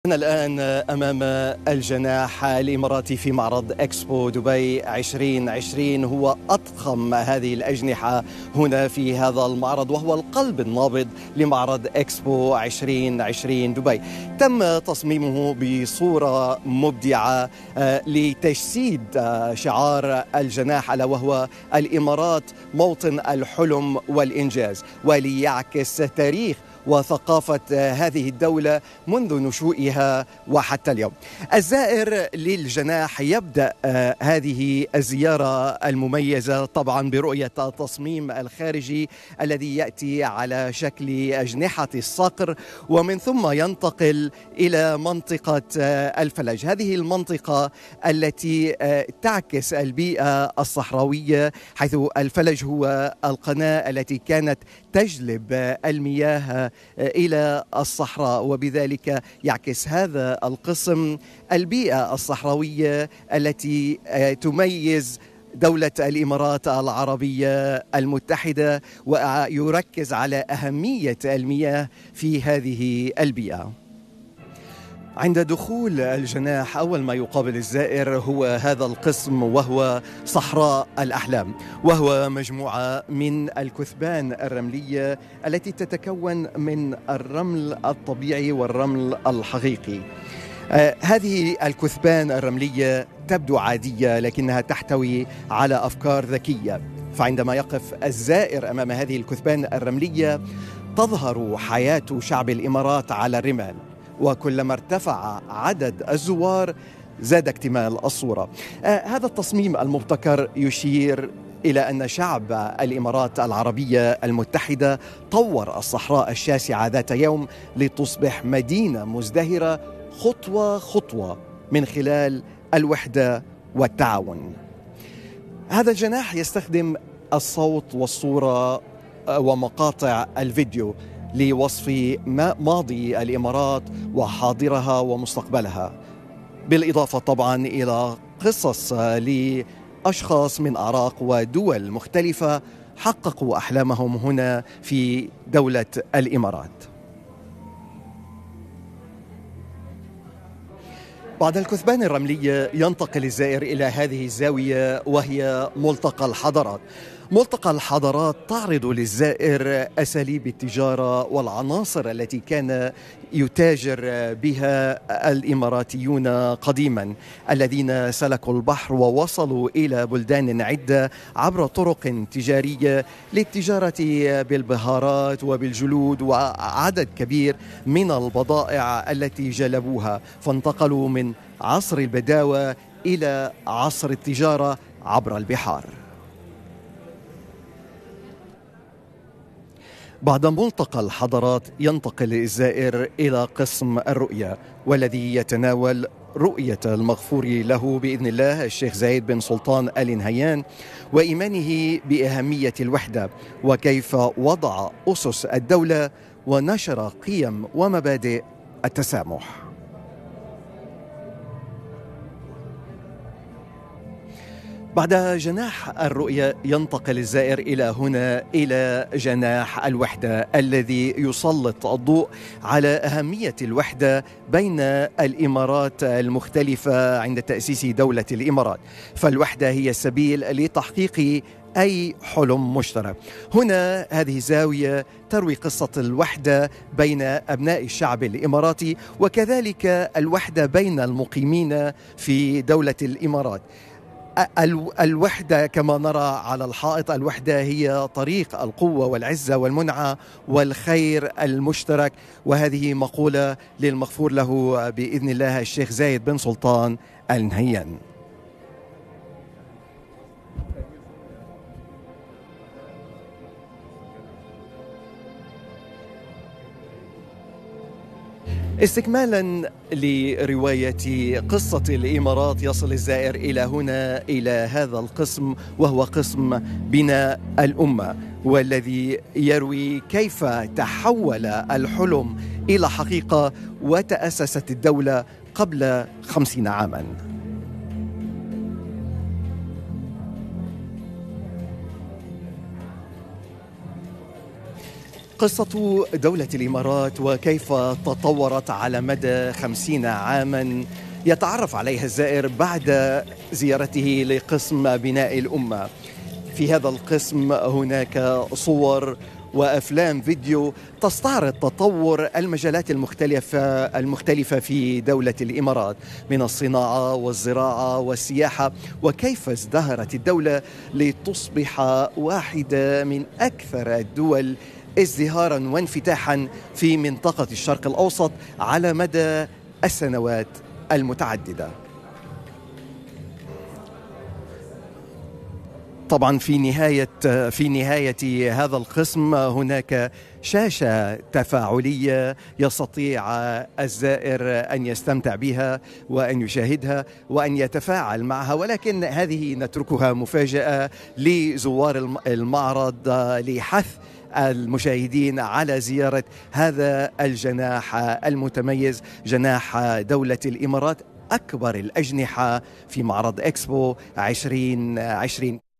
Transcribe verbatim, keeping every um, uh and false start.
أنا الآن أمام الجناح الإماراتي في معرض إكسبو دبي عشرين عشرين. هو أضخم هذه الأجنحة هنا في هذا المعرض، وهو القلب النابض لمعرض إكسبو عشرين عشرين دبي. تم تصميمه بصورة مبدعة لتجسيد شعار الجناح، ألا وهو الإمارات موطن الحلم والإنجاز، وليعكس تاريخ وثقافة هذه الدولة منذ نشوئها وحتى اليوم. الزائر للجناح يبدأ هذه الزيارة المميزة طبعا برؤية التصميم الخارجي الذي يأتي على شكل أجنحة الصقر، ومن ثم ينتقل إلى منطقة الفلج. هذه المنطقة التي تعكس البيئة الصحراوية، حيث الفلج هو القناة التي كانت تجلب المياه إلى الصحراء، وبذلك يعكس هذا القسم البيئة الصحراوية التي تميز دولة الإمارات العربية المتحدة، ويركز على أهمية المياه في هذه البيئة. عند دخول الجناح أول ما يقابل الزائر هو هذا القسم، وهو صحراء الأحلام، وهو مجموعة من الكثبان الرملية التي تتكون من الرمل الطبيعي والرمل الحقيقي. آه هذه الكثبان الرملية تبدو عادية، لكنها تحتوي على أفكار ذكية. فعندما يقف الزائر أمام هذه الكثبان الرملية تظهر حياة شعب الإمارات على الرمال، وكلما ارتفع عدد الزوار زاد اكتمال الصورة. آه هذا التصميم المبتكر يشير إلى أن شعب الإمارات العربية المتحدة طور الصحراء الشاسعة ذات يوم لتصبح مدينة مزدهرة خطوة خطوة من خلال الوحدة والتعاون. هذا الجناح يستخدم الصوت والصورة ومقاطع الفيديو لوصف ماضي الإمارات وحاضرها ومستقبلها، بالإضافة طبعا إلى قصص لأشخاص من أعراق ودول مختلفة حققوا أحلامهم هنا في دولة الإمارات. بعد الكثبان الرملية ينتقل الزائر إلى هذه الزاوية، وهي ملتقى الحضارات. ملتقى الحضارات تعرض للزائر أساليب التجارة والعناصر التي كان يتاجر بها الإماراتيون قديما، الذين سلكوا البحر ووصلوا إلى بلدان عدة عبر طرق تجارية للتجارة بالبهارات وبالجلود وعدد كبير من البضائع التي جلبوها، فانتقلوا من عصر البداوة إلى عصر التجارة عبر البحار. بعد ملتقى الحضارات ينتقل الزائر إلى قسم الرؤية، والذي يتناول رؤية المغفور له بإذن الله الشيخ زايد بن سلطان آل نهيان، وإيمانه بأهمية الوحدة وكيف وضع أسس الدولة ونشر قيم ومبادئ التسامح. بعد جناح الرؤية ينتقل الزائر إلى هنا إلى جناح الوحدة، الذي يسلط الضوء على أهمية الوحدة بين الإمارات المختلفة عند تأسيس دولة الإمارات، فالوحدة هي السبيل لتحقيق أي حلم مشترك. هنا هذه الزاوية تروي قصة الوحدة بين أبناء الشعب الإماراتي، وكذلك الوحدة بين المقيمين في دولة الإمارات. الوحدة كما نرى على الحائط، الوحدة هي طريق القوة والعزة والمنعة والخير المشترك، وهذه مقولة للمغفور له بإذن الله الشيخ زايد بن سلطان آل نهيان. استكمالا لرواية قصة الإمارات يصل الزائر إلى هنا إلى هذا القسم، وهو قسم بناء الأمة، والذي يروي كيف تحول الحلم إلى حقيقة وتأسست الدولة قبل خمسين عاما. قصة دولة الإمارات وكيف تطورت على مدى خمسين عاما يتعرف عليها الزائر بعد زيارته لقسم بناء الأمة. في هذا القسم هناك صور وأفلام فيديو تستعرض تطور المجالات المختلفة المختلفة في دولة الإمارات من الصناعة والزراعة والسياحة، وكيف ازدهرت الدولة لتصبح واحدة من أكثر الدول ازدهارا وانفتاحا في منطقة الشرق الأوسط على مدى السنوات المتعددة. طبعا في نهاية في نهاية هذا القسم هناك شاشة تفاعلية يستطيع الزائر أن يستمتع بها وأن يشاهدها وأن يتفاعل معها، ولكن هذه نتركها مفاجأة لزوار المعرض لحث المشاهدين على زيارة هذا الجناح المتميز، جناح دولة الإمارات، أكبر الأجنحة في معرض إكسبو عشرين عشرين.